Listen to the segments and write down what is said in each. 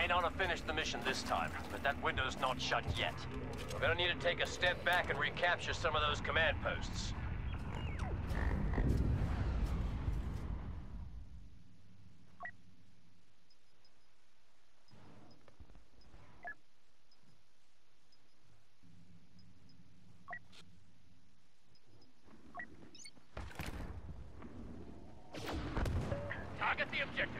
May not have finished the mission this time, but that window's not shut yet. We're gonna need to take a step back and recapture some of those command posts. Target the objective.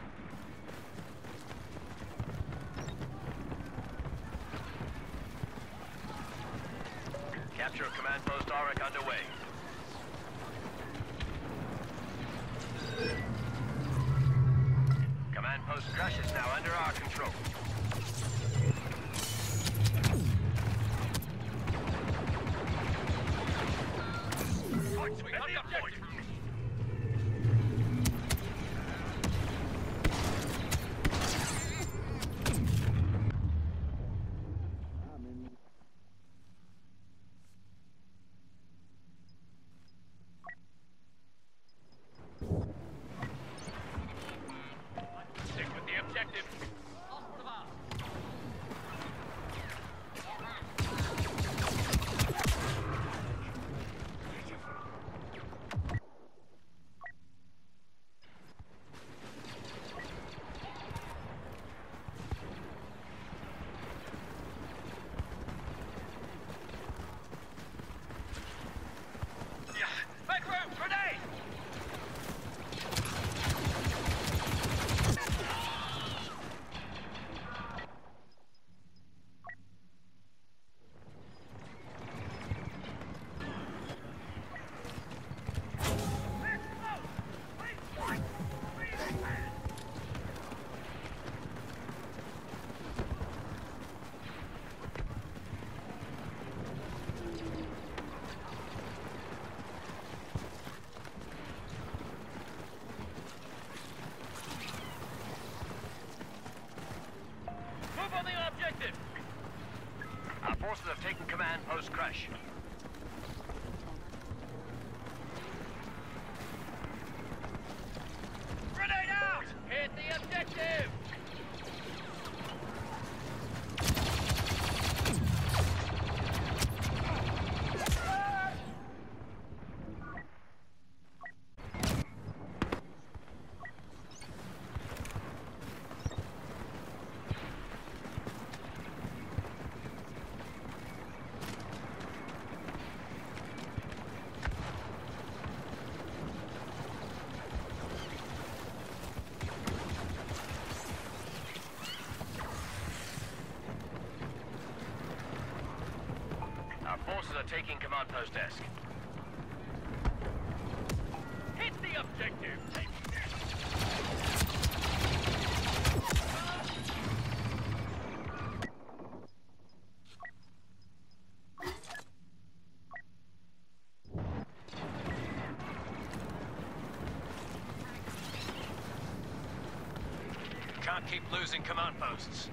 Capture of command post Auric underway. Command post Crush is now under our control. We got the objective. Stick with the objective. Back room, grenade! Move on the objective! Our forces have taken command post Crush. Grenade out! Hit the objective! Our forces are taking command post desk. Hit the objective! Can't keep losing command posts.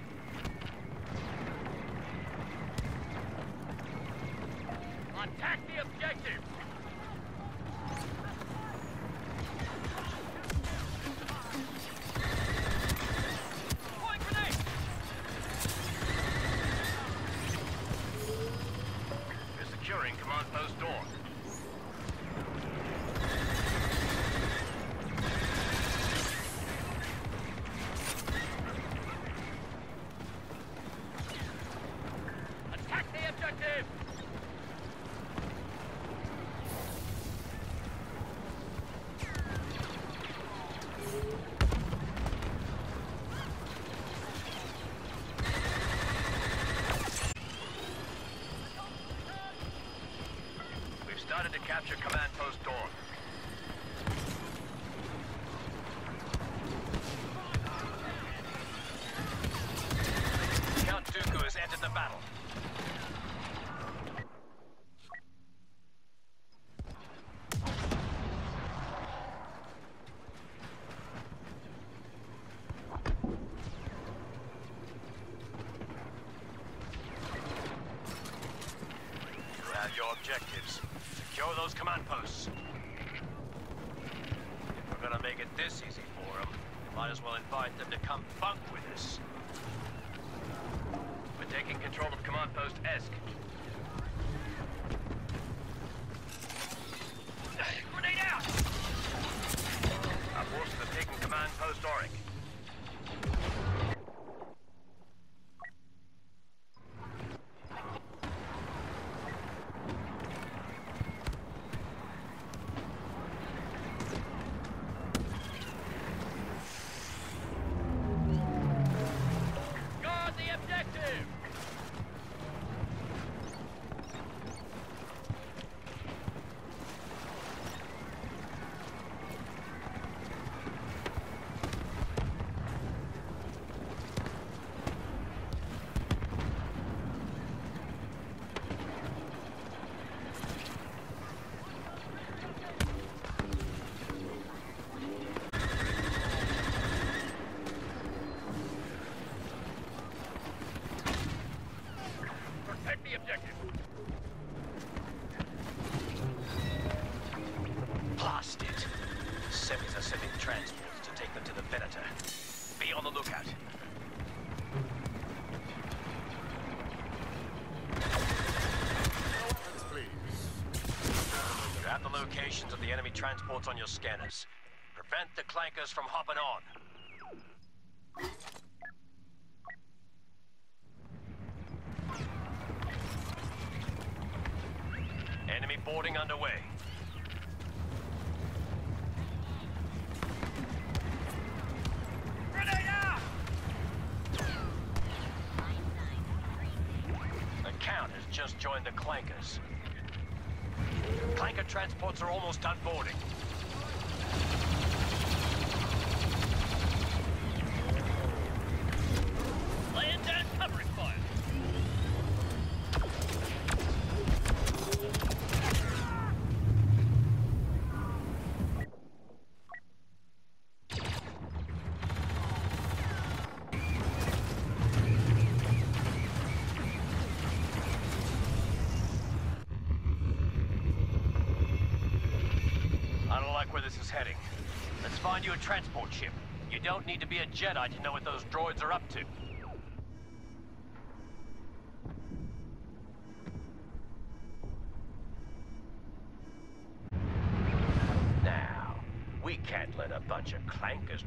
Attack the objective! Deploying grenade! We're securing command post door. Attack the objective! We've started to capture command post door. Count Dooku has entered the battle. You have your objectives. Secure those command posts. If we're gonna make it this easy for them, Might as well invite them to come bunk with us. We're taking control of Command Post Esk. Grenade out! Our forces have taken Command Post Auric. Guard the objective! Protect the objective! Blast it! Semis are sending transports to take them to the Venator. Be on the lookout. You have the locations of the enemy transports on your scanners. Prevent the clankers from hopping on. Enemy boarding underway. Grenade out! The Count has just joined the clankers. Clanker transports are almost done boarding. Laying down covering fire! I don't like where this is heading. Let's find you a transport ship. You don't need to be a Jedi to know what those droids are up to. Now, we can't let a bunch of clankers...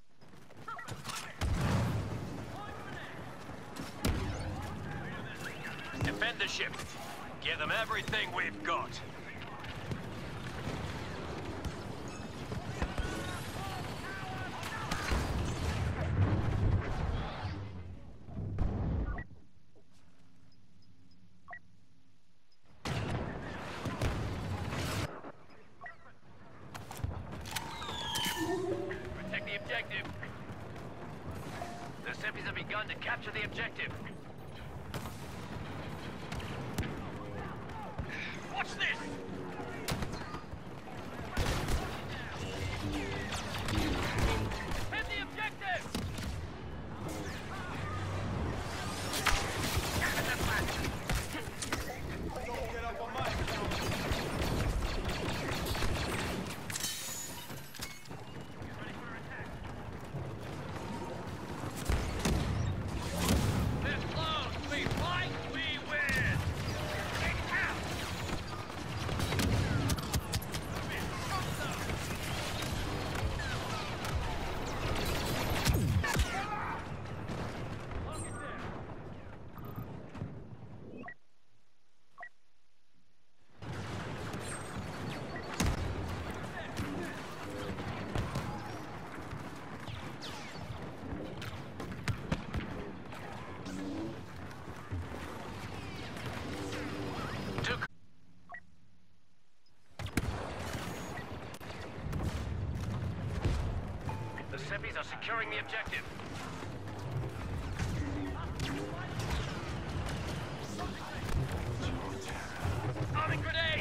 Defend the ship. Give them everything we've got. Protect the objective! The Seppies have begun to capture the objective. Watch this! Hit the objective! This close! We fight, we win! Get out! The Seppies are securing the objective. Arming grenade!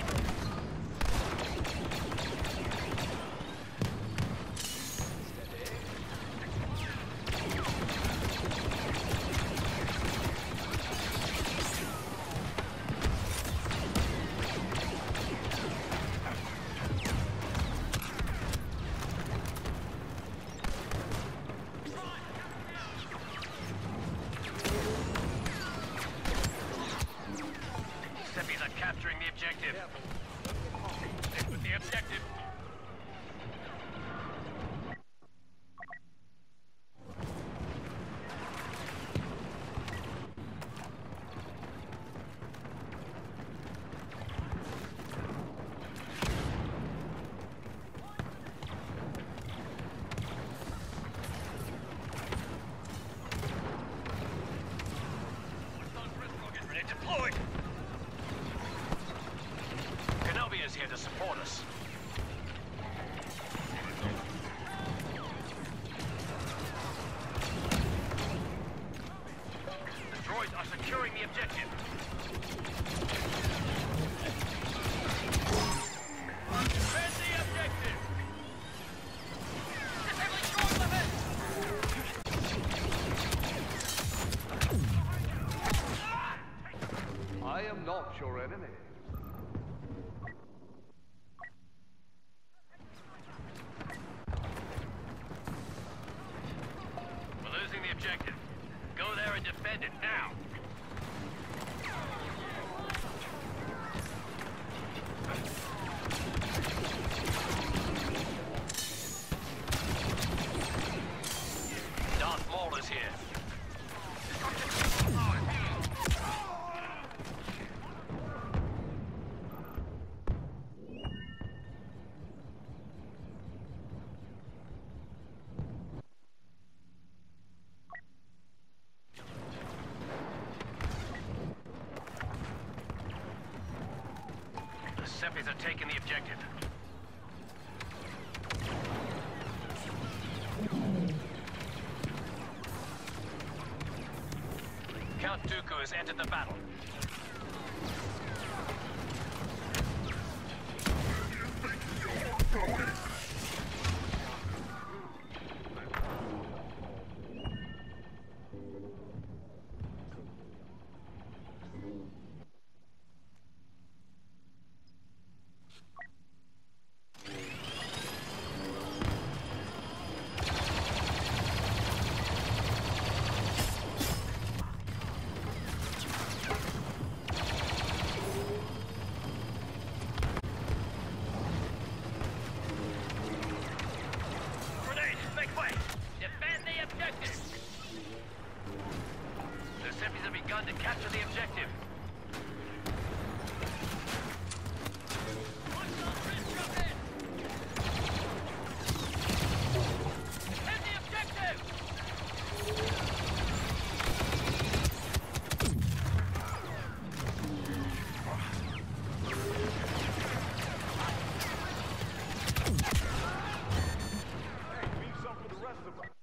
Get deployed! Kenobi is here to support us. The droids are securing the objective. Defend the objective! Disabling droid weapon! I am not your enemy. We're losing the objective. Go there and defend it now. Darth Maul is here. The Seppies are taking the objective. Count Dooku has entered the battle. Grenade! Make way! Defend the objective! The Seppies have begun to capture the objective. Defend the objective! Leave some for the rest of us.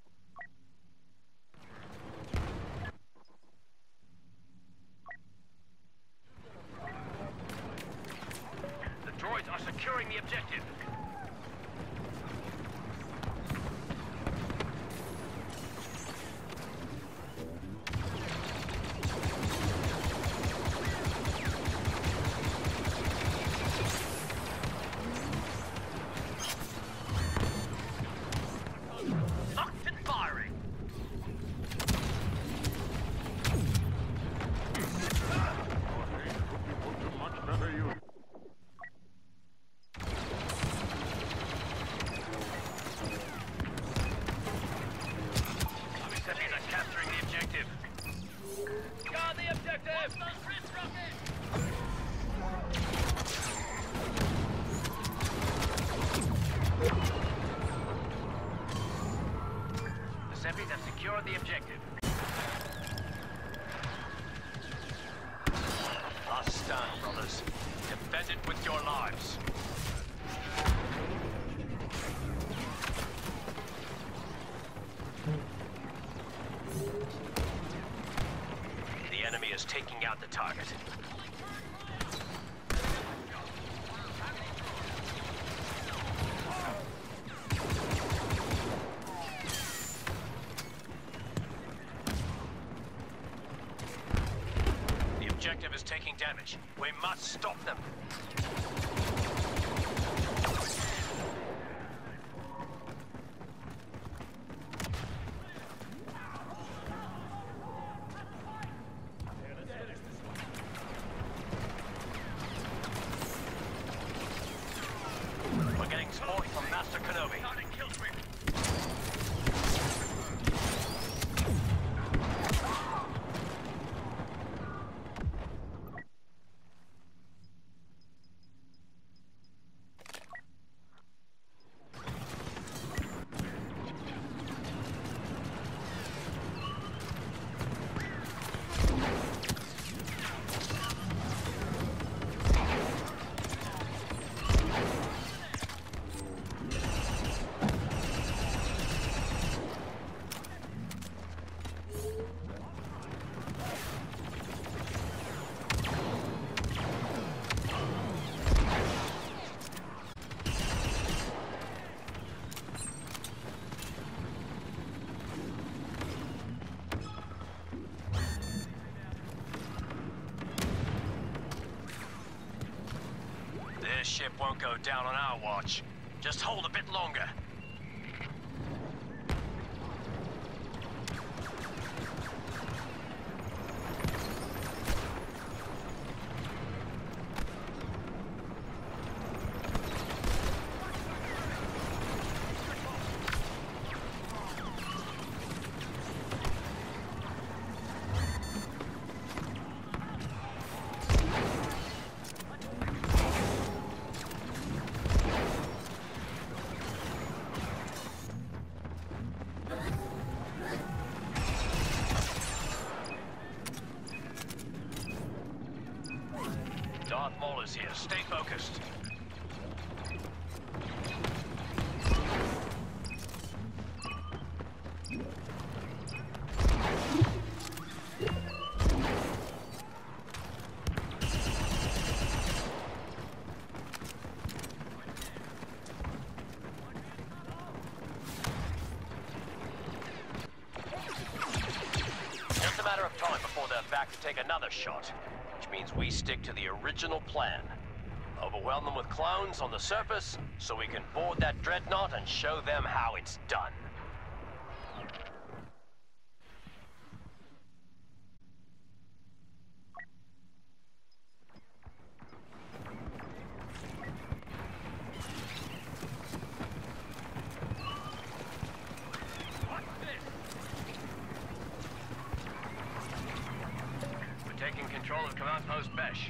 The droids are securing the objective. Locked and firing. Much better you. The Seppies are capturing the objective. Guard the objective! The Seppies have secured the objective. Last stand, brothers. Defend it with your lives. The enemy is taking out the target. The objective is taking damage. We must stop them. We're getting support from Master Kenobi. Starting kill streak. ship won't go down on our watch. Just hold a bit longer. Darth Maul is here. Stay focused. Just a matter of time before they're back to take another shot. Which means we stick to the original plan. Overwhelm them with clones on the surface, so we can board that dreadnought and show them how it's done. Taking control of Command Post Besh.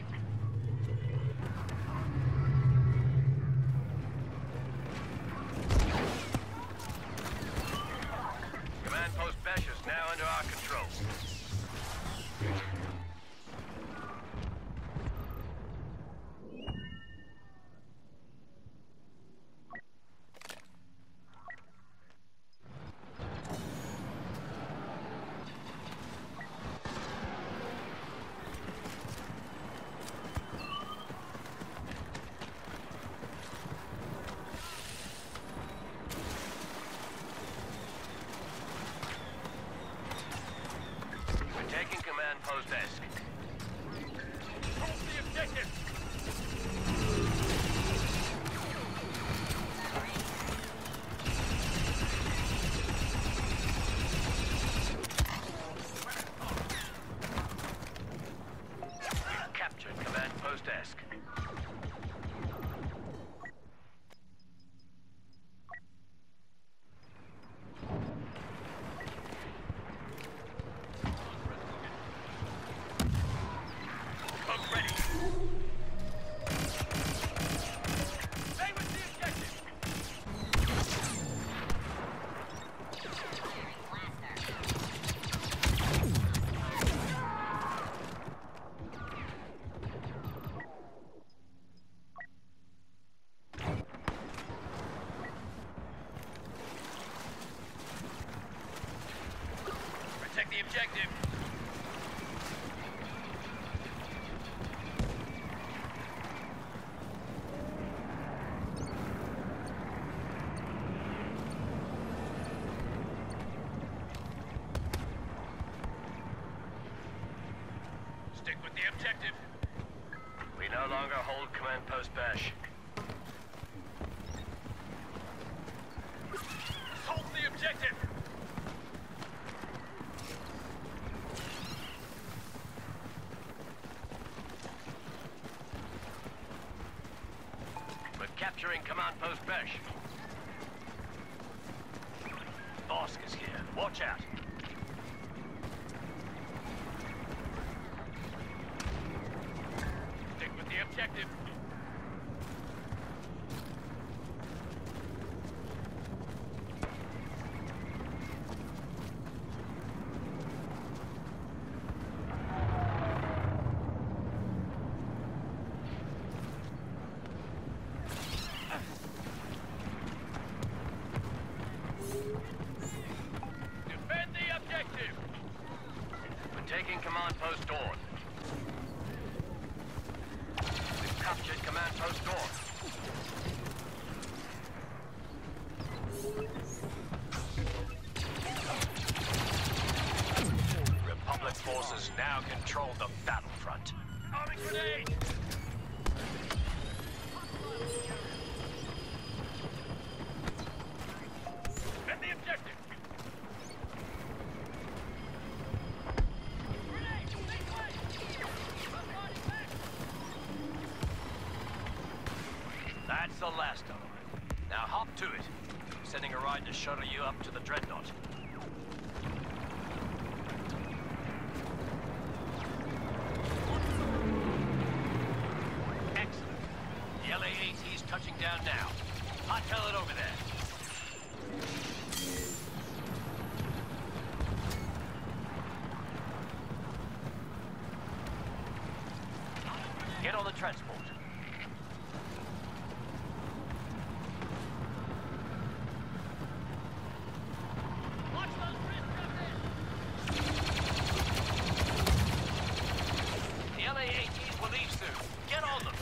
Command Post Besh is now under our control. Taking Command Post Esk. Hold the objective! We've captured Command Post Esk. Protect the objective. Stick with the objective. We no longer hold Command Post Besh. Hold the objective! We're capturing Command Post Besh. Bosk is here. Watch out. Stick with the objective. Defend the objective. We're taking Command Post Dawn. We've captured Command Post Dawn. Republic forces now control the battlefront. Arming grenade! the last of them. Now hop to it. I'm sending a ride to shuttle you up to the Dreadnought. Excellent. The LA-AT's touching down now. Hot-tail it over there. Get on the transport. Watch those wrist drifters! The LA-ATs will leave soon. Get on them.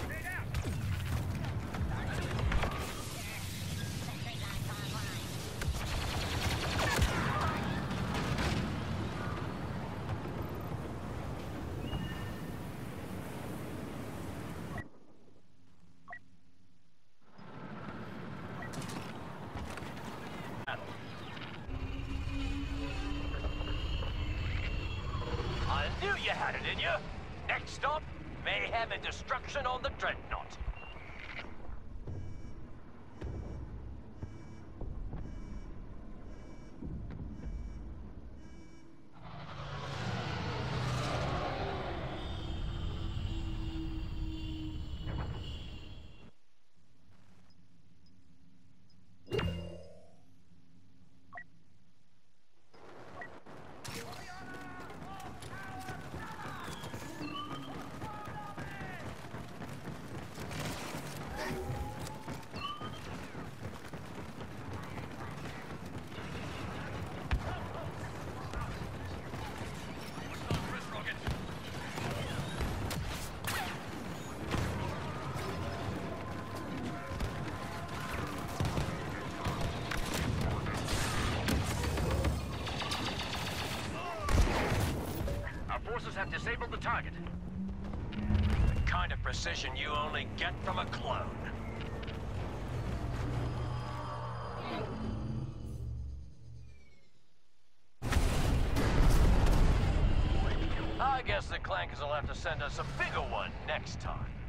I knew you had it in you. Next stop, mayhem and destruction on the Dreadnought. Forces have disabled the target. The kind of precision you only get from a clone. I guess the Clankers will have to send us a bigger one next time.